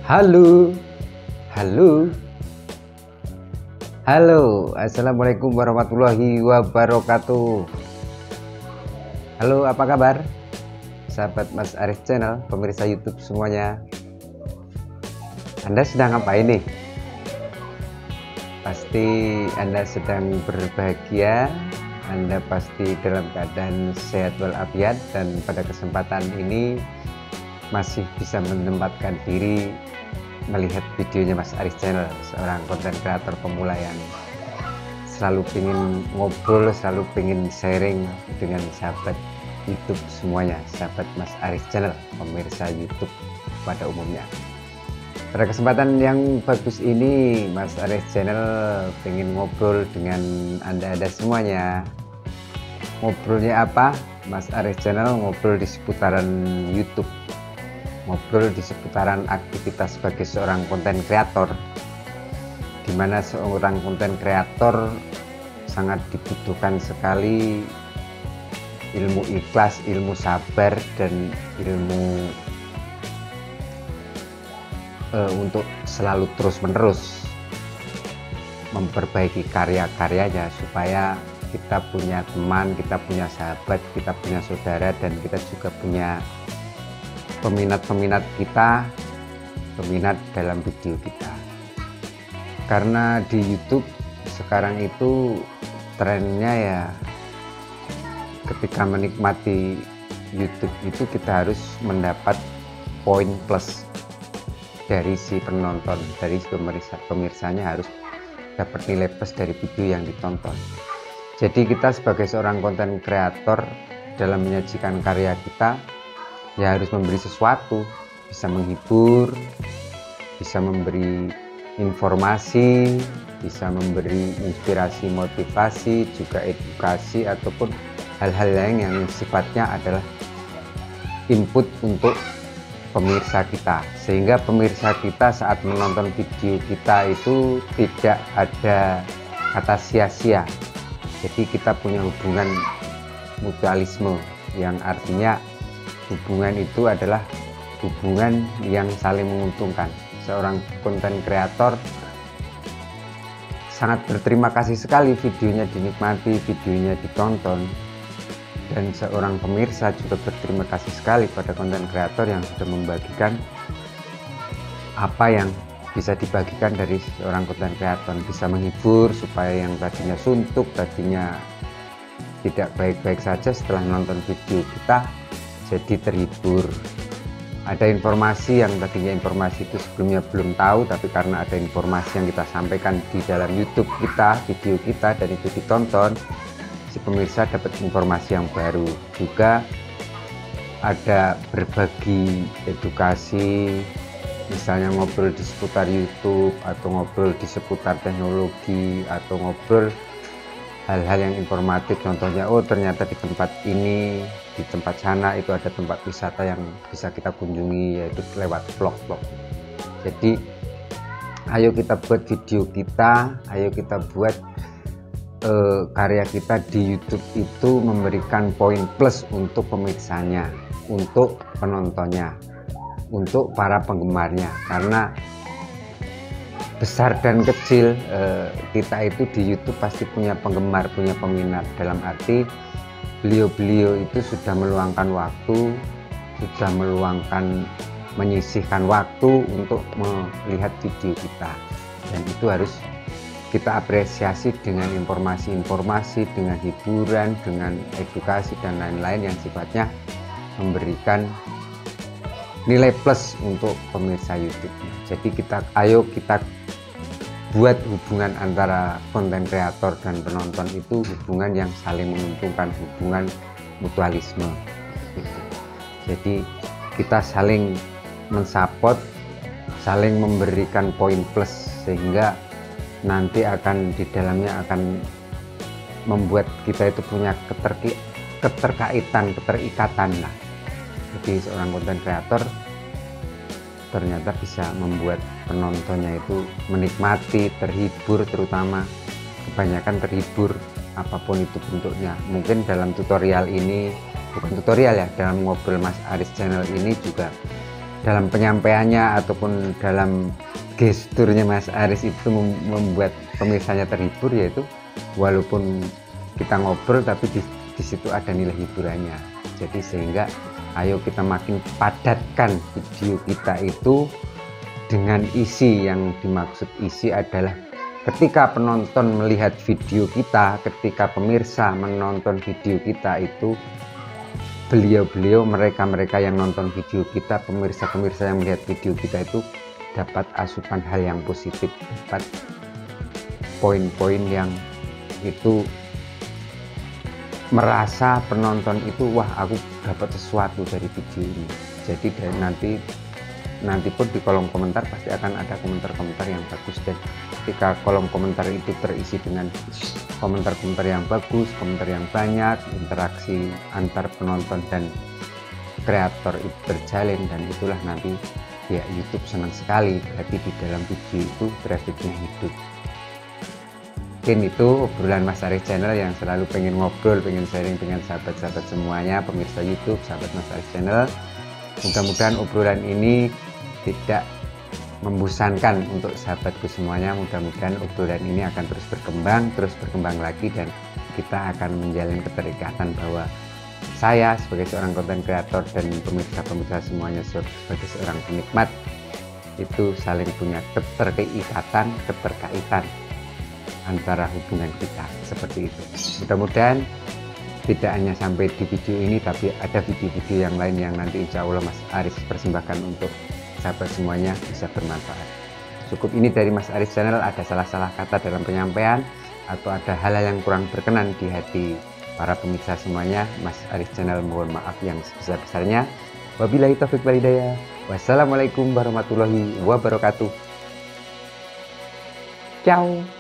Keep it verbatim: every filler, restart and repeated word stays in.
Halo, halo, halo, assalamualaikum warahmatullahi wabarakatuh. Halo, apa kabar, sahabat Mas Arif Channel, pemirsa YouTube semuanya? Anda sedang ngapain nih? Pasti Anda sedang berbahagia, Anda pasti dalam keadaan sehat walafiat, dan pada kesempatan ini masih bisa menempatkan diri melihat videonya Mas Aris Channel, seorang konten kreator pemula yang selalu pengen ngobrol, selalu pengen sharing dengan sahabat YouTube semuanya, sahabat Mas Aris Channel, pemirsa YouTube pada umumnya. Pada kesempatan yang bagus ini, Mas Aris Channel pengen ngobrol dengan Anda-Anda semuanya. Ngobrolnya apa? Mas Aris Channel ngobrol di seputaran YouTube, ngobrol di seputaran aktivitas sebagai seorang konten kreator, di mana seorang konten kreator sangat dibutuhkan sekali ilmu ikhlas, ilmu sabar, dan ilmu uh, untuk selalu terus-menerus memperbaiki karya-karyanya, supaya kita punya teman, kita punya sahabat, kita punya saudara, dan kita juga punya peminat-peminat kita, peminat dalam video kita. Karena di YouTube sekarang itu trennya ya, ketika menikmati YouTube itu kita harus mendapat poin plus dari si penonton, dari si pemirsa, pemirsanya harus dapat nilai plus dari video yang ditonton. Jadi kita sebagai seorang konten kreator dalam menyajikan karya kita ya harus memberi sesuatu, bisa menghibur, bisa memberi informasi, bisa memberi inspirasi, motivasi, juga edukasi, ataupun hal-hal lain yang sifatnya adalah input untuk pemirsa kita, sehingga pemirsa kita saat menonton video kita itu tidak ada kata sia-sia. Jadi kita punya hubungan mutualisme, yang artinya hubungan itu adalah hubungan yang saling menguntungkan. Seorang konten kreator sangat berterima kasih sekali videonya dinikmati, videonya ditonton, dan seorang pemirsa juga berterima kasih sekali pada konten kreator yang sudah membagikan apa yang bisa dibagikan dari seorang konten kreator, bisa menghibur supaya yang tadinya suntuk, tadinya tidak baik-baik saja, setelah nonton video kita jadi terhibur. Ada informasi yang tadinya informasi itu sebelumnya belum tahu, tapi karena ada informasi yang kita sampaikan di dalam YouTube kita, video kita, dan itu ditonton, si pemirsa dapat informasi yang baru. Juga ada berbagi edukasi, misalnya ngobrol di seputar YouTube, atau ngobrol di seputar teknologi, atau ngobrol hal-hal yang informatif. Contohnya, oh ternyata di tempat ini, di tempat sana itu ada tempat wisata yang bisa kita kunjungi, yaitu lewat vlog-vlog. Jadi ayo kita buat video kita, ayo kita buat uh, karya kita di YouTube itu memberikan poin plus untuk pemirsanya, untuk penontonnya, untuk para penggemarnya. Karena besar dan kecil eh, kita itu di YouTube pasti punya penggemar, punya peminat. Dalam arti beliau-beliau itu sudah meluangkan waktu, sudah meluangkan, menyisihkan waktu untuk melihat video kita, dan itu harus kita apresiasi dengan informasi-informasi, dengan hiburan, dengan edukasi, dan lain-lain yang sifatnya memberikan nilai plus untuk pemirsa YouTube. Jadi kita ayo kita buat hubungan antara konten kreator dan penonton itu hubungan yang saling menguntungkan, hubungan mutualisme. Jadi kita saling mensupport, saling memberikan poin plus, sehingga nanti akan di dalamnya akan membuat kita itu punya keterki, keterkaitan, keterikatan lah. Jadi seorang konten kreator ternyata bisa membuat penontonnya itu menikmati, terhibur, terutama kebanyakan terhibur apapun itu bentuknya. Mungkin dalam tutorial ini, bukan tutorial ya, dalam ngobrol Mas Aris Channel ini juga dalam penyampaiannya ataupun dalam gesturnya Mas Aris itu membuat pemirsanya terhibur, yaitu walaupun kita ngobrol tapi di, di situ ada nilai hiburannya. Jadi sehingga ayo kita makin padatkan video kita itu dengan isi. Yang dimaksud isi adalah ketika penonton melihat video kita, ketika pemirsa menonton video kita itu, beliau-beliau, mereka-mereka yang nonton video kita, pemirsa-pemirsa yang melihat video kita itu dapat asupan hal yang positif, dapat poin-poin yang itu merasa penonton itu, wah aku dapat sesuatu dari video ini. Jadi dari nanti nanti pun di kolom komentar pasti akan ada komentar-komentar yang bagus, dan ketika kolom komentar itu terisi dengan komentar-komentar yang bagus, komentar yang banyak, interaksi antar penonton dan kreator itu terjalin, dan itulah nanti ya YouTube senang sekali berarti di dalam video itu trafficnya hidup. Mungkin itu obrolan Mas Aris Channel yang selalu pengen ngobrol, pengen sharing dengan sahabat-sahabat semuanya, pemirsa YouTube, sahabat Mas Aris Channel. Mudah-mudahan obrolan ini tidak membosankan untuk sahabatku semuanya. Mudah-mudahan obrolan ini akan terus berkembang, terus berkembang lagi, dan kita akan menjalin keterikatan bahwa saya sebagai seorang konten kreator dan pemirsa-pemirsa semuanya sebagai seorang penikmat itu saling punya keterikatan, keterkaitan antara hubungan kita, seperti itu. Mudah-mudahan tidak hanya sampai di video ini, tapi ada video-video yang lain yang nanti insya Allah Mas Aris persembahkan untuk sahabat semuanya bisa bermanfaat. Cukup ini dari Mas Aris Channel. Ada salah-salah kata dalam penyampaian atau ada hal-hal yang kurang berkenan di hati para pemirsa semuanya, Mas Aris Channel mohon maaf yang sebesar-besarnya. Wabillahi taufiq wal hidayah. Wassalamualaikum warahmatullahi wabarakatuh. Ciao.